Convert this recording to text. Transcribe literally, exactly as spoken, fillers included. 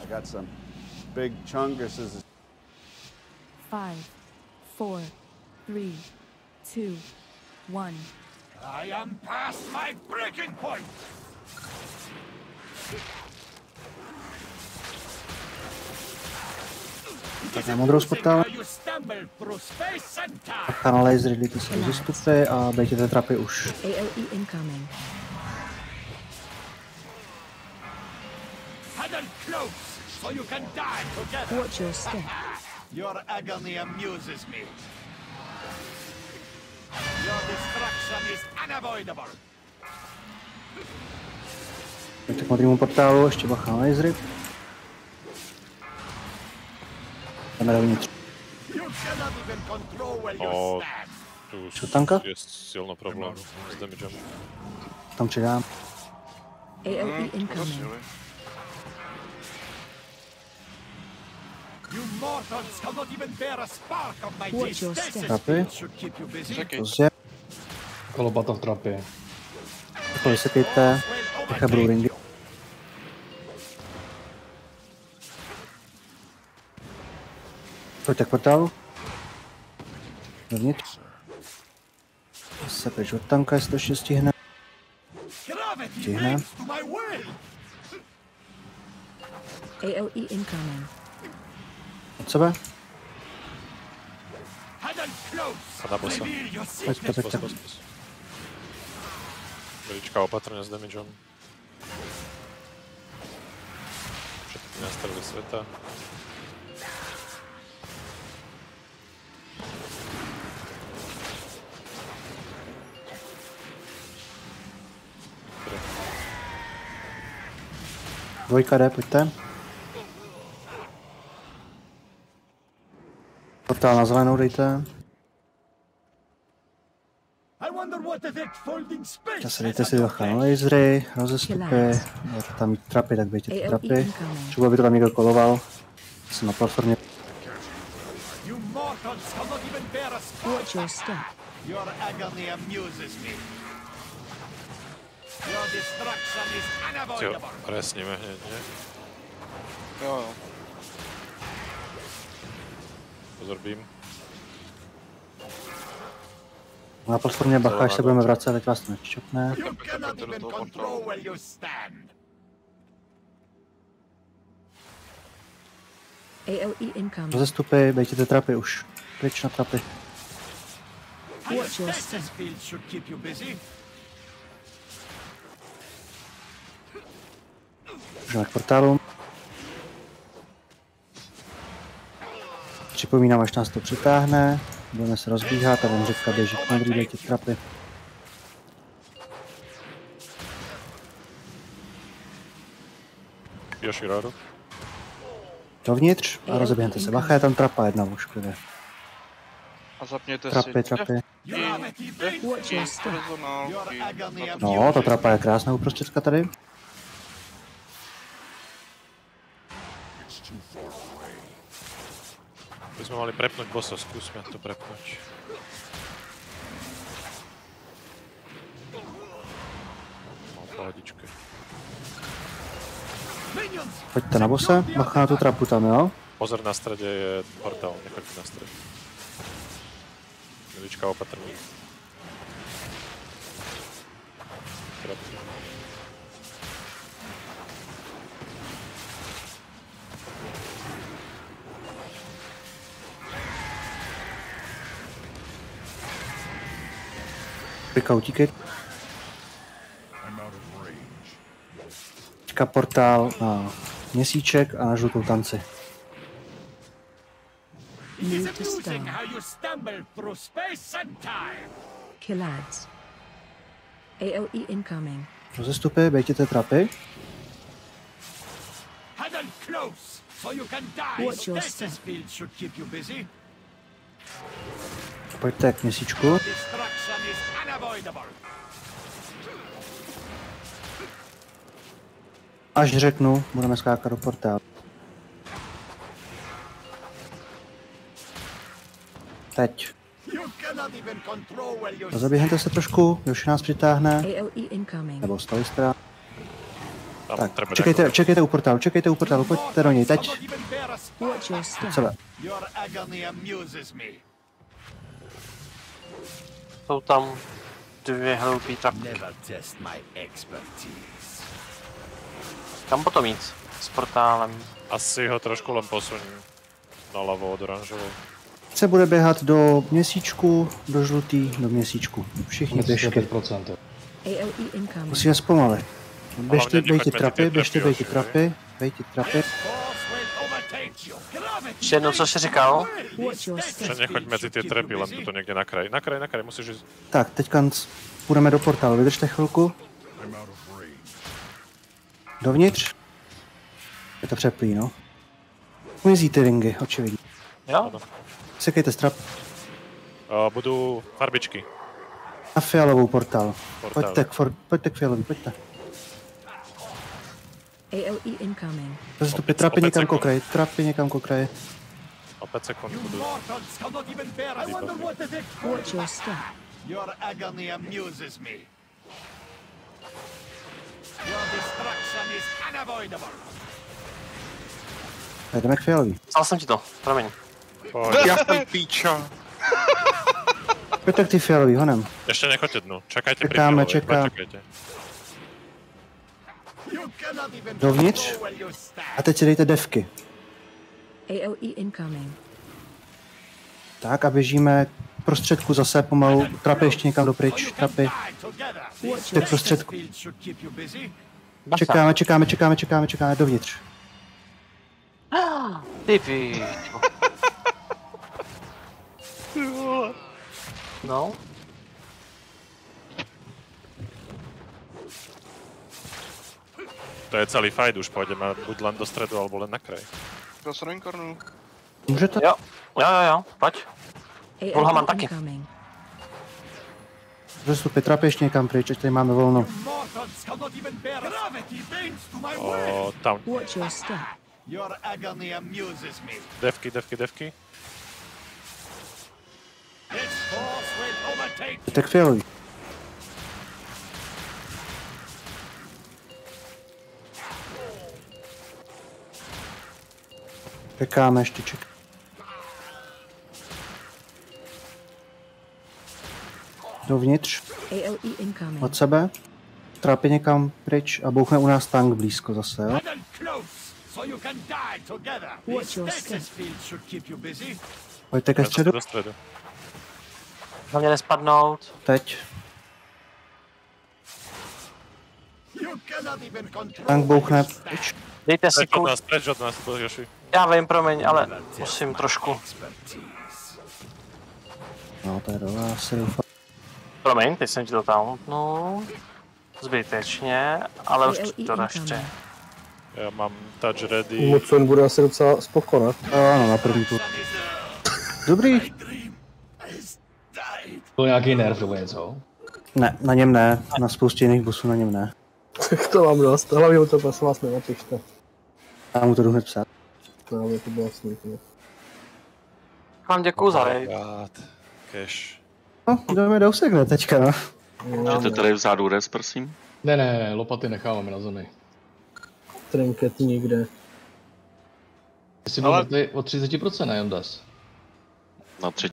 got some big chunguses. Five, four, three, two, one. I am past my breaking point. Tak na modrou sportál. A na lasery lidi se rozestupy a bejtěte trapy už. A O E incoming. Watch your step. Your agony amuses me. Your destruction is unavoidable. Pojďte k modrému portálu, ještě bacha na lasery. Jdeme dovnitř. O, tu Co tanka? je silno problém s damagem. Tam přidám. A O E incoming. Watch your step. Trapy. Pozdě. Kolobata v trapě. Takhle vysekejte. Nechaj budou ringy. Pojďte k portálu. Dovnitř. Se pryč od tanka, jestli to ještě stihne. Stihne. A O E incoming. Od sebe. A na bossa. Pojďte, pojďte. Velička opatrně s damagem. Všetky nastavili sveta. Dvojka jde, pojďte. Portál na zelenou dejte. Zase dejte si bacha na lasery, rozestupy. Můžete tam mít trapy, tak bejte ty trapy. Třeba aby to tam někdo koloval. Jsem na platformě. Watch your step. Your agony amuses me. Your destruction is unavoidable. Jo, resníme hned, ne? Jo, jo. Pozor, beam. Na platformě bacha, až se budeme vracet, teď vás to nečopne. You cannot even control where you stand. A O E incoming. Rozestupy, bejte ty trapy už. Pryč na trapy. Watch your step. Should keep you busy. Můžeme k portálu. Připomínám, až nás to přitáhne. Budeme se rozbíhat a vím, řeka běží k modrý, bejte trapy. Yoshiraru. Dovnitř a rozeběhněte se. Bacha, je tam trapa jedna už, kde. A zapněte Trapy, si. trapy. Watch your step. Personálky. No, ta trapa je krásná uprostředka tady. My jsme mali prepnout bossa, zkusme to prepnout. No, pohodičky. Pojďte na bosse, bacha na tu trapu tam, jo? Pozor, na stradě je portál, nechoďte na stradě. Milička opatrný. Trapy. Pika, utíkej. Teďka portál na měsíček a na žlutou tanci. Move to star. Kill ads. A O E incoming. Rozestupy, bejtěte trapy. Watch your step. Pojďte k měsíčku. Až řeknu, budeme skákat do portálu. Teď. Zaběhněte se trošku, Yoshi nás přitáhne. A O E incoming. Nebo stali jste. Tam Tak, treba čekejte, nejakú... čekejte u portálu, čekejte u portálu, pojďte do něj, teď. Watch your step. Celé. Your agony amuses me. Jsou tam dvě hloupý trapky. Never test my expertise. Kam potom jít? S portálem. Asi ho trošku len posuň naľavo od oranžovej. Se bude běhat do měsíčku, do žlutý, do měsíčku. Všichni běžky. pět procent. A O E incoming. Musíme zpomalit. Běžte, Hlavně bejte nechoďme trapy, ty běžte, trapy bejte už, trapy, bejte trapy. Force will overtake you. Gravity Ještě jednou, co jsi říkal? Watch your Že step. nechoď medzi tie trepy, len tu niekde na kraj. Na kraj, na kraj, musíš ísť. Tak, teďka půjdeme do portálu, vydržte chvilku. Dovnitř. Je to přeplý, no. Mizí ty ringy, očividně. Jo? Sekejte strap Uh, budú farbičky. na fialovou portál. Portál. Pojďte k, for, pojďte k fialový, pojďte. A O E incoming. Rozestupě Opět- trapy opět někam sekund. kokraj, trapy někam kokraj. O päť sekúnd budú. mortals cannot even bear. I wonder what is it. Watch your step. Your agony amuses me. Your destruction is unavoidable. Jdeme k fialový. Psal jsem ti to, promiň. Poď. Já jsem píča. Pojďte k ty fialový, honem. Ešte nechoďte dnu. Čakajte pri Čekáme, fialovej. čekám. Počakajte. You cannot even Dovnitř. control where you stand. A teď si dejte devky. A O E incoming. Tak a běžíme k prostředku zase pomalu. Trapy ještě někam dopryč, trapy. Die together. Watch Jste your v prostředku. Field should keep you busy. Bacha. Čekáme, čekáme, čekáme, čekáme, čekáme, dovnitř. Ty píčo. No. To je celý fight, už pôjdeme buď len do stredu, alebo len na kraj. To se reinkarnuju. Můžete? Jo, jo, jo, jo, pojď. A Volha O mám E taky. incoming. Rozestupě trapy ještě někam pryč, ať tady máme volno. Mortals cannot even bear. Gravity bends to my will. O, tam. Watch your step. Your agony amuses me. Devky, devky, devky. This force will overtake. Pojďte k fialový. Čekáme, ještě čekáme. Dovnitř, A O E incoming. od sebe. Trapy někam pryč a bouchne u nás tank blízko zase, jo? Huddle close, so you can die together. Watch This your stasis step. field should keep you busy. Pojďte ke Zase středu, do stredu. Hlavně nespadnout. teď. You cannot even control. Tank bouchne where you stand. pryč. Dejte si Preč od kouč. nás, preč od nás, Joši. Já vím, promiň, ale musím trošku. Expertise. No, to je do vás, se doufám. Promiň, teď jsem ti to tauntnul. Zbytečně, ale už ti to ještě. Ja mám touch ready. Mucon bude asi docela spoko, ne? Jo, ano, na první tur. Dobrý. Byl nějaký nerv nebo něco? Ne, na něm ne, na spoustě jiných bossů na něm ne. Tak to mám dost, hlavně to prosím vás nenapište. Já mu to jdu hned psát. No, mě to bylo smutné. Vám děkuju za raid. God. Cash. No, jdeme do úsek, ne, teďka, no. Můžete tady vzadu res, prosím? Ne, ne, lopaty necháváme na zemi. Trinket nikde. Jestli ale... o třicet procent na Jondas. Na tři